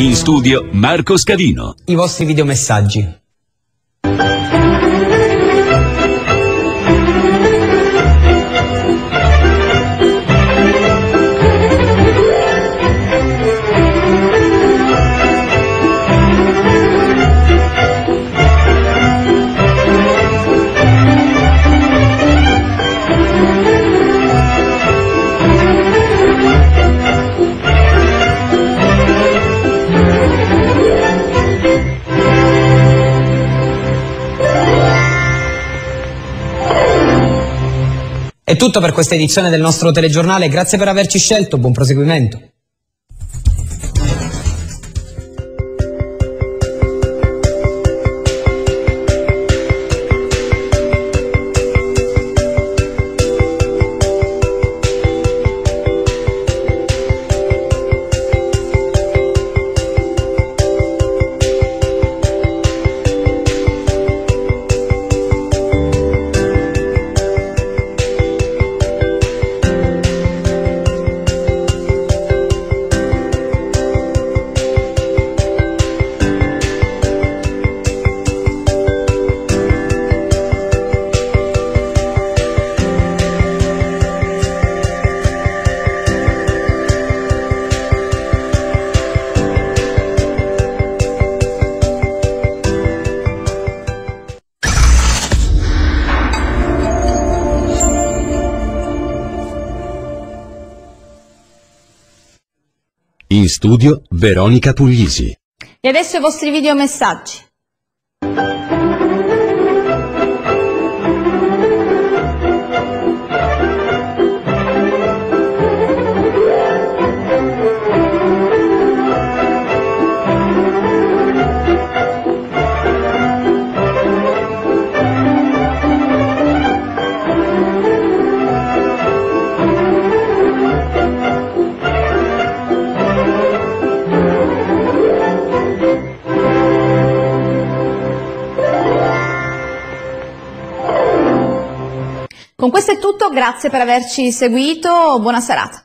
In studio Marco Scavino. I vostri videomessaggi. È tutto per questa edizione del nostro telegiornale, grazie per averci scelto, buon proseguimento. In studio Veronica Puglisi. E adesso i vostri videomessaggi. Con questo è tutto, grazie per averci seguito, buona serata.